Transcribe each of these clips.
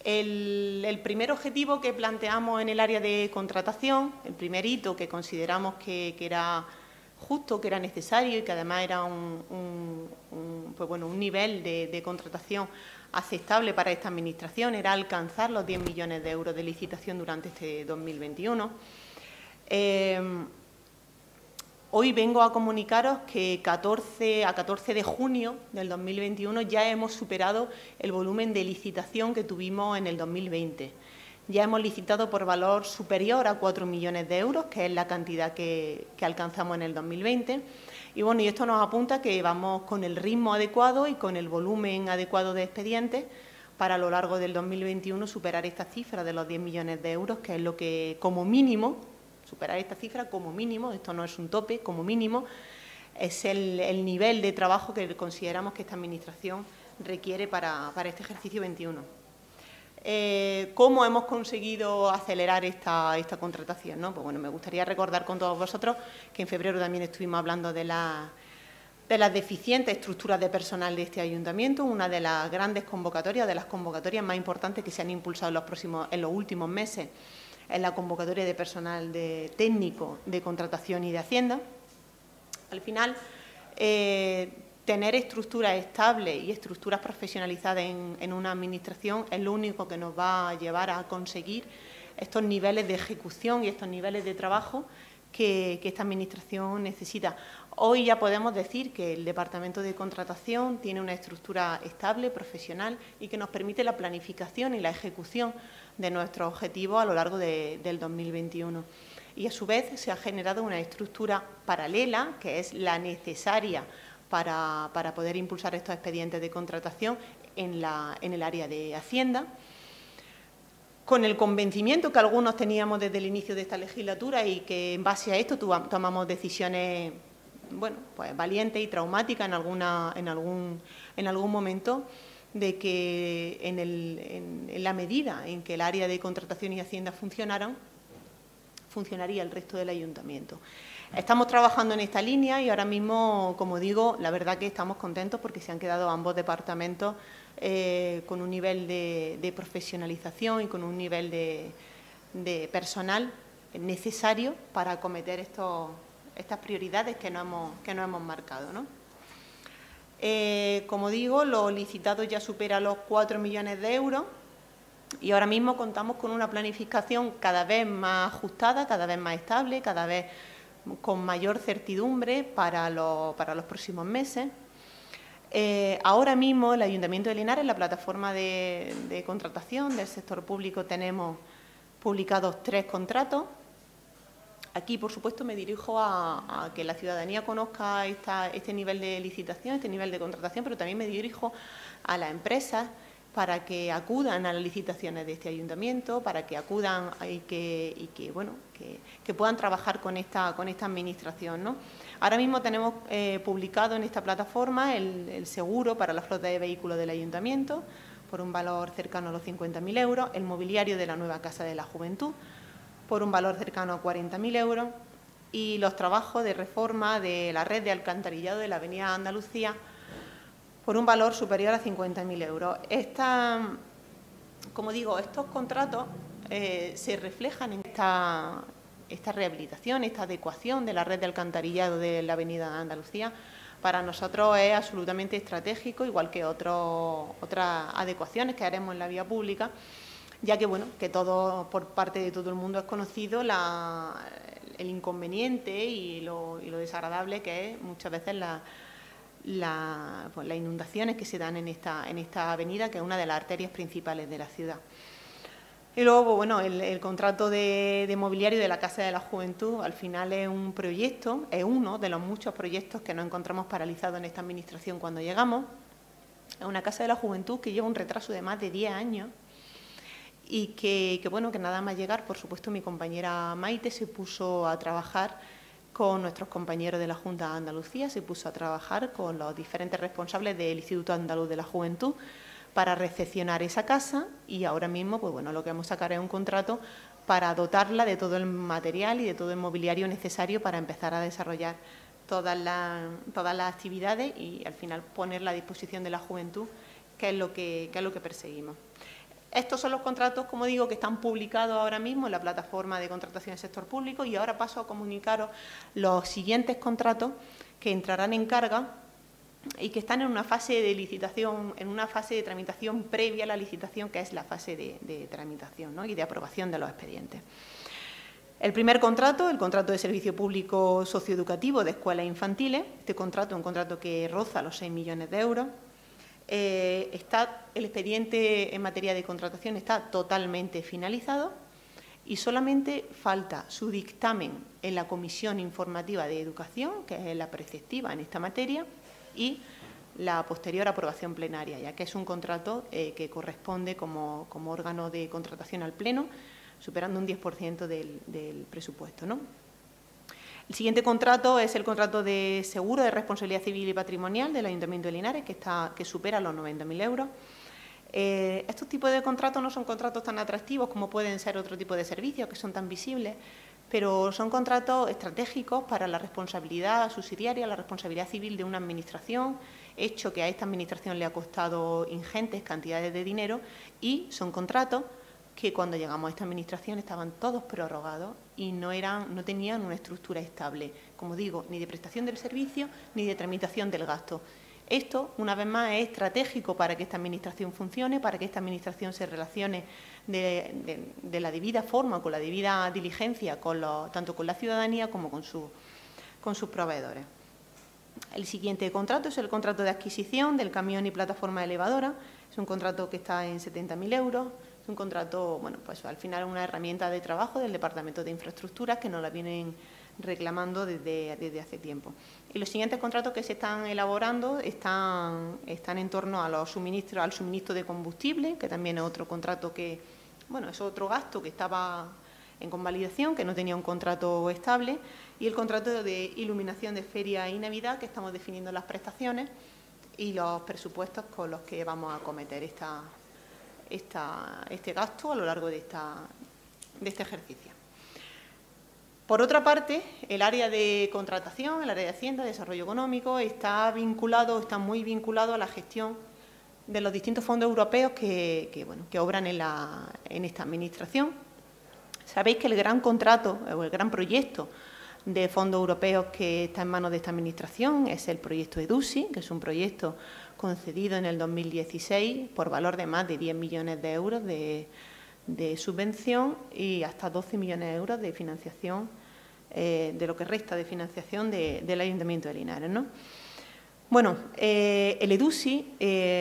El primer objetivo que planteamos en el área de contratación, el primer hito que consideramos que era justo, que era necesario y que además era un nivel de contratación aceptable para esta Administración, era alcanzar los 10 millones de euros de licitación durante este 2021. Hoy vengo a comunicaros que a 14 de junio del 2021 ya hemos superado el volumen de licitación que tuvimos en el 2020. Ya hemos licitado por valor superior a 4 millones de euros, que es la cantidad que alcanzamos en el 2020. Y bueno, y esto nos apunta que vamos con el ritmo adecuado y con el volumen adecuado de expedientes para a lo largo del 2021 superar esta cifra de los 10 millones de euros, que es lo que como mínimo, superar esta cifra como mínimo, esto no es un tope, como mínimo, es el nivel de trabajo que consideramos que esta Administración requiere para este ejercicio 21. ¿Cómo hemos conseguido acelerar esta contratación, ¿no? Pues bueno, me gustaría recordar con todos vosotros que en febrero también estuvimos hablando de las deficientes estructuras de personal de este ayuntamiento, una de las grandes convocatorias, de las convocatorias más importantes que se han impulsado en los últimos meses, en la convocatoria de personal técnico de contratación y de Hacienda. Al final, tener estructuras estables y estructuras profesionalizadas en una Administración es lo único que nos va a llevar a conseguir estos niveles de ejecución y estos niveles de trabajo que esta Administración necesita. Hoy ya podemos decir que el Departamento de Contratación tiene una estructura estable, profesional y que nos permite la planificación y la ejecución de nuestros objetivos a lo largo del 2021. Y a su vez se ha generado una estructura paralela, que es la necesaria para poder impulsar estos expedientes de contratación en el área de Hacienda, con el convencimiento que algunos teníamos desde el inicio de esta legislatura y que en base a esto tomamos decisiones pues valientes y traumáticas en algún momento, de que en la medida en que el área de contratación y Hacienda funcionaría el resto del ayuntamiento. Estamos trabajando en esta línea y ahora mismo, como digo, la verdad que estamos contentos porque se han quedado ambos departamentos con un nivel de profesionalización y con un nivel de personal necesario para acometer estas prioridades que nos hemos marcado, ¿no? Como digo, lo licitado ya supera los 4 millones de euros y ahora mismo contamos con una planificación cada vez más ajustada, cada vez más estable, cada vez con mayor certidumbre para los próximos meses. Ahora mismo el Ayuntamiento de Linares, en la plataforma de contratación del sector público, tenemos publicados 3 contratos. Aquí, por supuesto, me dirijo a que la ciudadanía conozca este nivel de licitación, este nivel de contratación, pero también me dirijo a las empresas para que acudan a las licitaciones de este ayuntamiento, para que acudan y que puedan trabajar con esta Administración, ¿no? Ahora mismo tenemos publicado en esta plataforma el seguro para la flota de vehículos del ayuntamiento por un valor cercano a los 50.000 euros, el mobiliario de la nueva Casa de la Juventud por un valor cercano a 40.000 euros y los trabajos de reforma de la red de alcantarillado de la Avenida Andalucía por un valor superior a 50.000 euros. Como digo, estos contratos se reflejan en esta rehabilitación, esta adecuación de la red de alcantarillado de la Avenida Andalucía. Para nosotros es absolutamente estratégico, igual que otras adecuaciones que haremos en la vía pública, ya que, que por parte de todo el mundo es conocido el inconveniente y lo desagradable que es muchas veces las inundaciones que se dan en esta avenida, que es una de las arterias principales de la ciudad. Y luego, el contrato de mobiliario de la Casa de la Juventud, al final es un proyecto, es uno de los muchos proyectos que nos encontramos paralizados en esta Administración cuando llegamos. Es una Casa de la Juventud que lleva un retraso de más de 10 años y que nada más llegar, por supuesto, mi compañera Maite se puso a trabajar con nuestros compañeros de la Junta de Andalucía, se puso a trabajar con los diferentes responsables del Instituto Andaluz de la Juventud para recepcionar esa casa y ahora mismo, lo que vamos a sacar es un contrato para dotarla de todo el material y de todo el mobiliario necesario para empezar a desarrollar todas las actividades y al final ponerla a disposición de la juventud, que es lo que perseguimos. Estos son los contratos, como digo, que están publicados ahora mismo en la plataforma de contratación del sector público, y ahora paso a comunicaros los siguientes contratos que entrarán en carga y que están en una fase de licitación, en una fase de tramitación previa a la licitación, que es la fase de tramitación, ¿no?, y de aprobación de los expedientes. El primer contrato, el contrato de servicio público socioeducativo de escuelas infantiles. Este contrato es un contrato que roza los 6 millones de euros. El expediente en materia de contratación está totalmente finalizado y solamente falta su dictamen en la Comisión Informativa de Educación, que es la preceptiva en esta materia, y la posterior aprobación plenaria, ya que es un contrato que corresponde como órgano de contratación al Pleno, superando un 10% del presupuesto, ¿no? El siguiente contrato es el contrato de seguro de responsabilidad civil y patrimonial del Ayuntamiento de Linares, que supera los 90.000 euros. Estos tipos de contratos no son contratos tan atractivos como pueden ser otro tipo de servicios, que son tan visibles, pero son contratos estratégicos para la responsabilidad subsidiaria, la responsabilidad civil de una administración, hecho que a esta administración le ha costado ingentes cantidades de dinero, y son contratos que cuando llegamos a esta administración estaban todos prorrogados y no tenían una estructura estable, como digo, ni de prestación del servicio ni de tramitación del gasto. Esto, una vez más, es estratégico para que esta administración funcione, para que esta administración se relacione de la debida forma, con la debida diligencia, tanto con la ciudadanía como con sus proveedores. El siguiente contrato es el contrato de adquisición del camión y plataforma elevadora. Es un contrato que está en 70.000 euros. Es un contrato, bueno, pues al final una herramienta de trabajo del Departamento de Infraestructuras, que nos la vienen reclamando desde hace tiempo. Y los siguientes contratos que se están elaborando están en torno al suministro de combustible, que también es otro contrato que, bueno, es otro gasto que estaba en convalidación, que no tenía un contrato estable, y el contrato de iluminación de feria y Navidad, que estamos definiendo las prestaciones y los presupuestos con los que vamos a acometer este gasto a lo largo de este ejercicio. Por otra parte, el área de contratación, el área de Hacienda, Desarrollo Económico, está muy vinculado a la gestión de los distintos fondos europeos que obran en esta administración. Sabéis que el gran contrato o el gran proyecto de fondos europeos que está en manos de esta administración es el proyecto EDUSI, que es un proyecto concedido en el 2016 por valor de más de 10 millones de euros de subvención y hasta 12 millones de euros de financiación, de lo que resta de financiación del Ayuntamiento de Linares, ¿no? Bueno, el EDUSI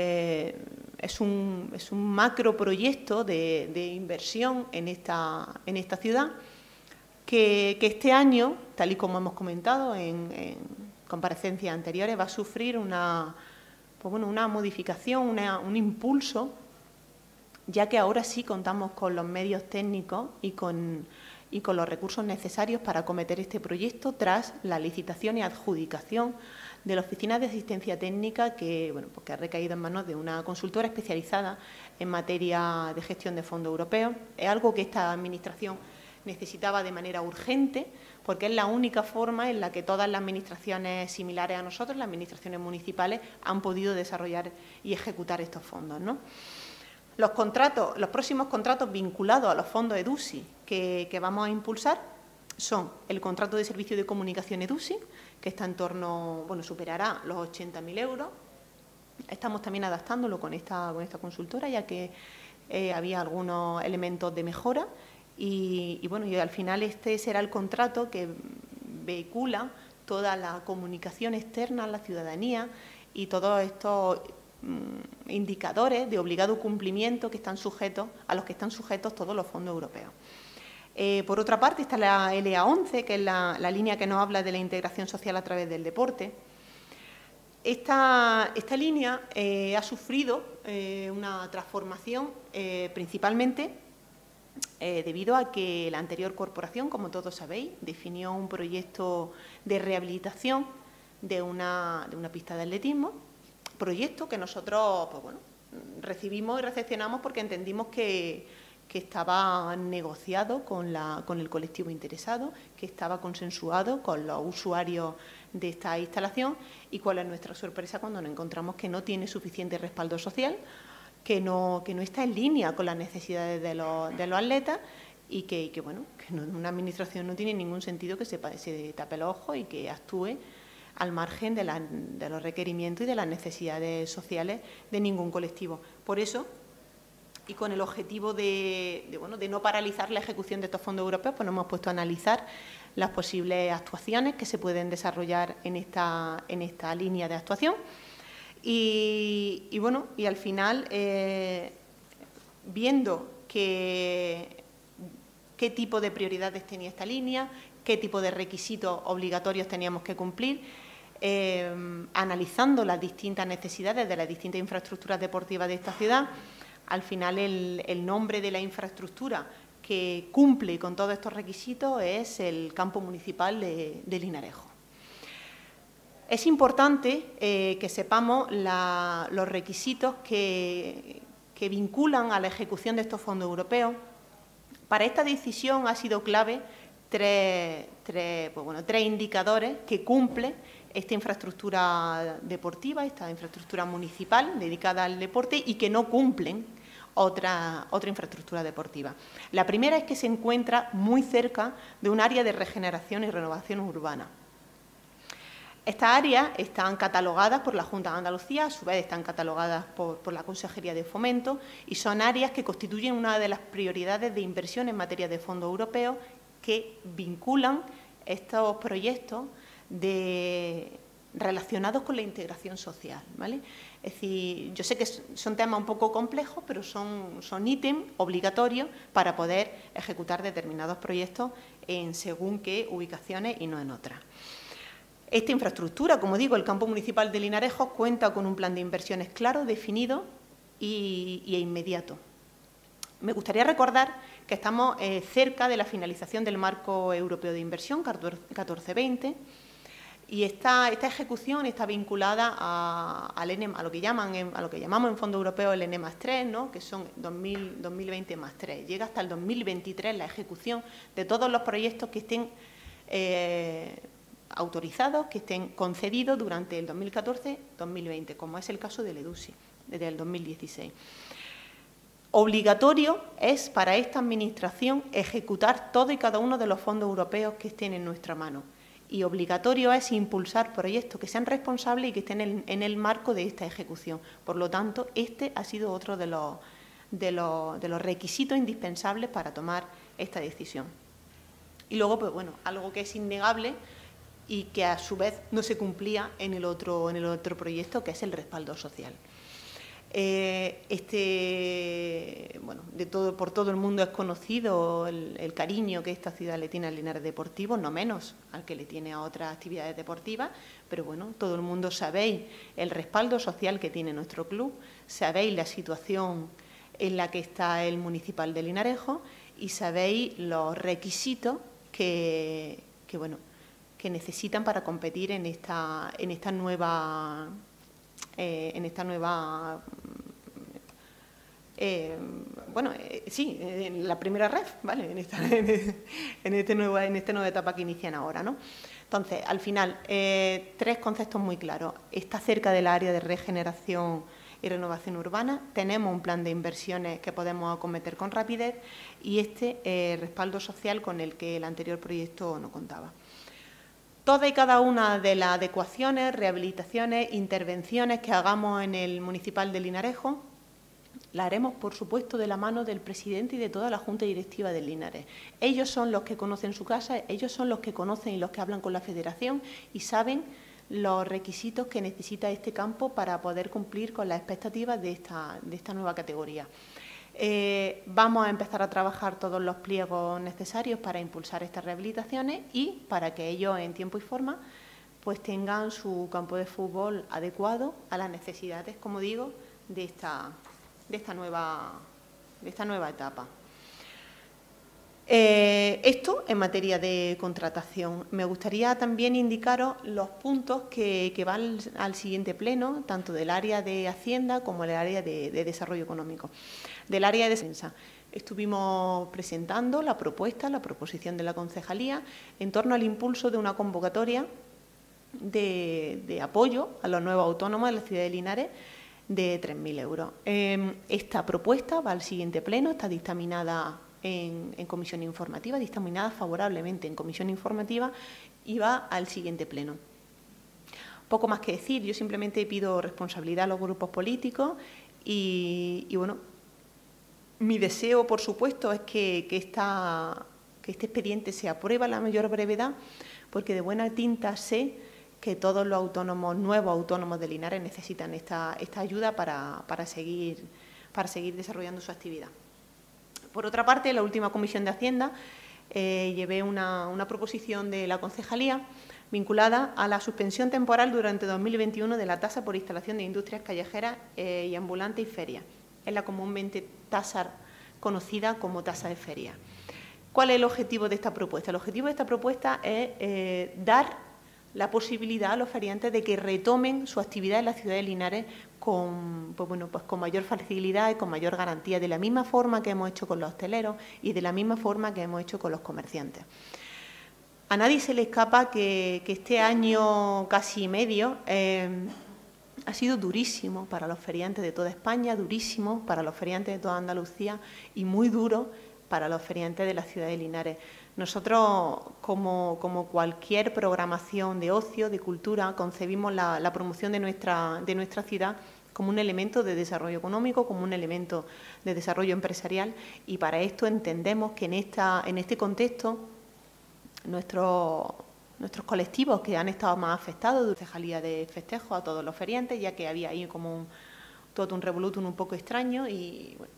es un macroproyecto de inversión en esta ciudad que este año, tal y como hemos comentado en comparecencias anteriores, va a sufrir una modificación, un impulso, ya que ahora sí contamos con los medios técnicos y con los recursos necesarios para acometer este proyecto tras la licitación y adjudicación de la Oficina de Asistencia Técnica que ha recaído en manos de una consultora especializada en materia de gestión de fondos europeos. Es algo que esta administración necesitaba de manera urgente, porque es la única forma en la que todas las administraciones similares a nosotros, las administraciones municipales, han podido desarrollar y ejecutar estos fondos, ¿no? Los próximos contratos vinculados a los fondos EDUSI que vamos a impulsar son el contrato de servicio de comunicación EDUSI, que está en torno, superará los 80.000 euros. Estamos también adaptándolo con esta consultora, ya que había algunos elementos de mejora. Y al final este será el contrato que vehicula toda la comunicación externa a la ciudadanía y todos estos indicadores de obligado cumplimiento a los que están sujetos todos los fondos europeos. Por otra parte está la LA11, que es la línea que nos habla de la integración social a través del deporte. Esta línea ha sufrido una transformación principalmente debido a que la anterior corporación, como todos sabéis, definió un proyecto de rehabilitación de una pista de atletismo, proyecto que nosotros recibimos y recepcionamos porque entendimos que estaba negociado con el colectivo interesado, que estaba consensuado con los usuarios de esta instalación, y cuál es nuestra sorpresa cuando nos encontramos que no tiene suficiente respaldo social. que no está en línea con las necesidades de los atletas y que una administración no tiene ningún sentido que se tape los ojos y que actúe al margen de los requerimientos y de las necesidades sociales de ningún colectivo. Por eso, y con el objetivo de no paralizar la ejecución de estos fondos europeos, pues nos hemos puesto a analizar las posibles actuaciones que se pueden desarrollar en esta línea de actuación. Y al final, viendo qué tipo de prioridades tenía esta línea, qué tipo de requisitos obligatorios teníamos que cumplir, analizando las distintas necesidades de las distintas infraestructuras deportivas de esta ciudad, al final el nombre de la infraestructura que cumple con todos estos requisitos es el campo municipal de Linarejo. Es importante que sepamos los requisitos que vinculan a la ejecución de estos fondos europeos. Para esta decisión ha sido clave tres indicadores que cumple esta infraestructura deportiva, esta infraestructura municipal dedicada al deporte y que no cumplen otra infraestructura deportiva. La primera es que se encuentra muy cerca de un área de regeneración y renovación urbana. Estas áreas están catalogadas por la Junta de Andalucía, a su vez están catalogadas por la Consejería de Fomento y son áreas que constituyen una de las prioridades de inversión en materia de fondos europeos que vinculan estos proyectos relacionados con la integración social, ¿vale? Es decir, yo sé que son temas un poco complejos, pero son ítems obligatorios para poder ejecutar determinados proyectos en según qué ubicaciones y no en otras. Esta infraestructura, como digo, el campo municipal de Linarejo cuenta con un plan de inversiones claro, definido e inmediato. Me gustaría recordar que estamos cerca de la finalización del marco europeo de inversión 14-20 y esta ejecución está vinculada a lo que llamamos en fondo europeo el N+3, ¿no? Que son 2020 más 3. Llega hasta el 2023 la ejecución de todos los proyectos que estén autorizados, que estén concedidos durante el 2014-2020, como es el caso del EDUSI, desde el 2016. Obligatorio es para esta Administración ejecutar todo y cada uno de los fondos europeos que estén en nuestra mano. Y obligatorio es impulsar proyectos que sean responsables y que estén en el marco de esta ejecución. Por lo tanto, este ha sido otro de los requisitos indispensables para tomar esta decisión. Y luego, pues bueno, algo que es innegable y que a su vez no se cumplía en el otro proyecto, que es el respaldo social. Por todo el mundo es conocido el cariño que esta ciudad le tiene al Linares Deportivo, no menos al que le tiene a otras actividades deportivas, pero bueno, todo el mundo sabéis el respaldo social que tiene nuestro club, sabéis la situación en la que está el municipal de Linarejo y sabéis los requisitos que necesitan para competir en la primera ref, ¿vale? En esta nueva etapa que inician ahora, ¿no? Entonces, al final, tres conceptos muy claros. Está cerca del área de regeneración y renovación urbana, tenemos un plan de inversiones que podemos acometer con rapidez y respaldo social con el que el anterior proyecto no contaba. Todas y cada una de las adecuaciones, rehabilitaciones, intervenciones que hagamos en el municipal de Linarejo, la haremos, por supuesto, de la mano del presidente y de toda la Junta Directiva del Linares. Ellos son los que conocen su casa, ellos son los que conocen y los que hablan con la Federación y saben los requisitos que necesita este campo para poder cumplir con las expectativas de esta nueva categoría. Vamos a empezar a trabajar todos los pliegos necesarios para impulsar estas rehabilitaciones y para que ellos, en tiempo y forma, pues tengan su campo de fútbol adecuado a las necesidades, como digo, de esta nueva etapa. Esto en materia de contratación. Me gustaría también indicaros los puntos que van al siguiente pleno, tanto del área de Hacienda como del área de Desarrollo Económico. Del área de defensa, estuvimos presentando la proposición de la concejalía en torno al impulso de una convocatoria de apoyo a los nuevos autónomos de la ciudad de Linares de 3.000 euros. Esta propuesta va al siguiente pleno, está dictaminada en comisión informativa, dictaminada favorablemente en comisión informativa y va al siguiente pleno. Poco más que decir, yo simplemente pido responsabilidad a los grupos políticos y bueno, mi deseo, por supuesto, es que este expediente se apruebe a la mayor brevedad, porque de buena tinta sé que todos los autónomos, nuevos autónomos de Linares necesitan esta ayuda para seguir desarrollando su actividad. Por otra parte, en la última comisión de Hacienda llevé una proposición de la concejalía vinculada a la suspensión temporal durante 2021 de la tasa por instalación de industrias callejeras y ambulantes y ferias. Es la comúnmente tasa conocida como tasa de feria. ¿Cuál es el objetivo de esta propuesta? El objetivo de esta propuesta es dar la posibilidad a los feriantes de que retomen su actividad en la ciudad de Linares con mayor facilidad y con mayor garantía, de la misma forma que hemos hecho con los hosteleros y de la misma forma que hemos hecho con los comerciantes. A nadie se le escapa que este año casi y medio ha sido durísimo para los feriantes de toda España, durísimo para los feriantes de toda Andalucía y muy duro para los feriantes de la ciudad de Linares. Nosotros, como cualquier programación de ocio, de cultura, concebimos la promoción de nuestra ciudad como un elemento de desarrollo económico, como un elemento de desarrollo empresarial, y para esto entendemos que en este contexto nuestros colectivos que han estado más afectados de concejalía de festejo a todos los feriantes, ya que había ahí como todo un revolutum un poco extraño y bueno,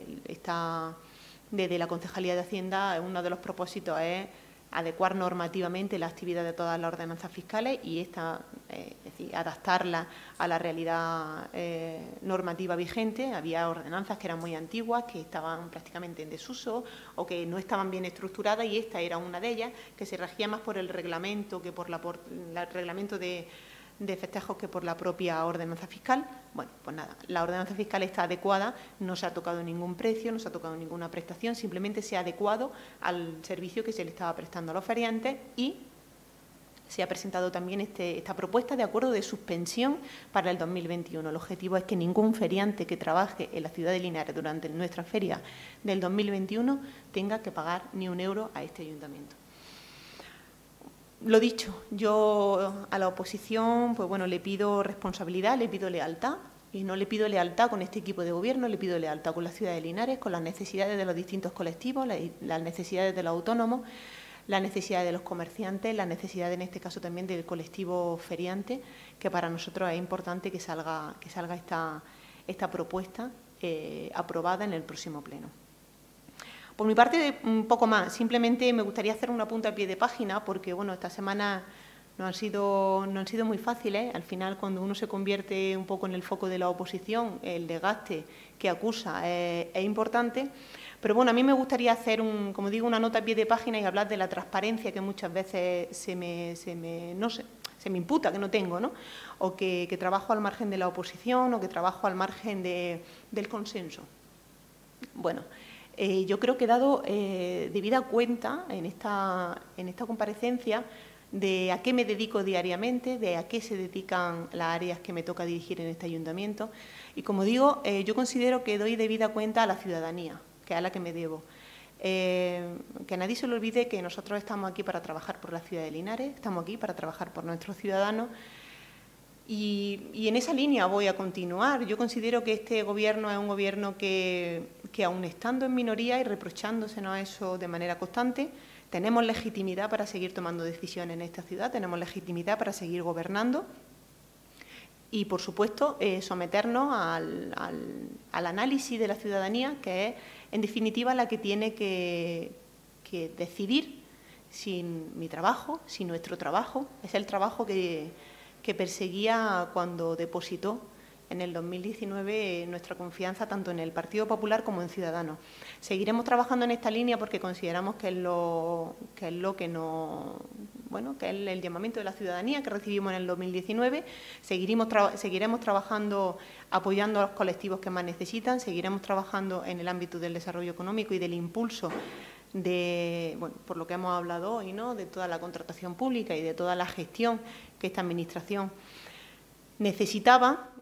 desde la Concejalía de Hacienda uno de los propósitos es adecuar normativamente la actividad de todas las ordenanzas fiscales y es decir, adaptarla a la realidad normativa vigente. Había ordenanzas que eran muy antiguas, que estaban prácticamente en desuso o que no estaban bien estructuradas, y esta era una de ellas, que se regía más por el reglamento que por el reglamento de festejos que por la propia ordenanza fiscal. Bueno, pues nada, la ordenanza fiscal está adecuada, no se ha tocado ningún precio, no se ha tocado ninguna prestación, simplemente se ha adecuado al servicio que se le estaba prestando a los feriantes y se ha presentado también esta propuesta de acuerdo de suspensión para el 2021. El objetivo es que ningún feriante que trabaje en la ciudad de Linares durante nuestra feria del 2021 tenga que pagar ni un euro a este ayuntamiento. Lo dicho, yo a la oposición pues bueno, le pido responsabilidad, le pido lealtad, y no le pido lealtad con este equipo de gobierno, le pido lealtad con la ciudad de Linares, con las necesidades de los distintos colectivos, las necesidades de los autónomos, las necesidades de los comerciantes, las necesidades en este caso también del colectivo feriante, que para nosotros es importante que salga esta propuesta aprobada en el próximo pleno. Por mi parte, un poco más. Simplemente me gustaría hacer un apunte a pie de página, porque bueno, esta semana no han sido muy fáciles. Al final, cuando uno se convierte un poco en el foco de la oposición, el desgaste que acusa es importante. Pero bueno, a mí me gustaría hacer, como digo, una nota a pie de página y hablar de la transparencia que muchas veces se me imputa que no tengo, ¿no? O que trabajo al margen de la oposición o que trabajo al margen del consenso. Bueno, yo creo que he dado debida cuenta en esta comparecencia de a qué me dedico diariamente, de a qué se dedican las áreas que me toca dirigir en este ayuntamiento. Y como digo, yo considero que doy debida cuenta a la ciudadanía, que es a la que me debo. Que nadie se le olvide que nosotros estamos aquí para trabajar por la ciudad de Linares, estamos aquí para trabajar por nuestros ciudadanos. Y en esa línea voy a continuar. Yo considero que este Gobierno es un Gobierno que aun estando en minoría y reprochándosenos eso de manera constante, tenemos legitimidad para seguir tomando decisiones en esta ciudad, tenemos legitimidad para seguir gobernando y, por supuesto, someternos al análisis de la ciudadanía, que es, en definitiva, la que tiene que decidir si mi trabajo, si nuestro trabajo, es el trabajo que perseguía cuando depositó en el 2019 nuestra confianza tanto en el Partido Popular como en Ciudadanos. Seguiremos trabajando en esta línea porque consideramos que es el llamamiento de la ciudadanía que recibimos en el 2019. Seguiremos trabajando apoyando a los colectivos que más necesitan, seguiremos trabajando en el ámbito del desarrollo económico y del impulso por lo que hemos hablado hoy, ¿no?, de toda la contratación pública y de toda la gestión que esta Administración necesitaba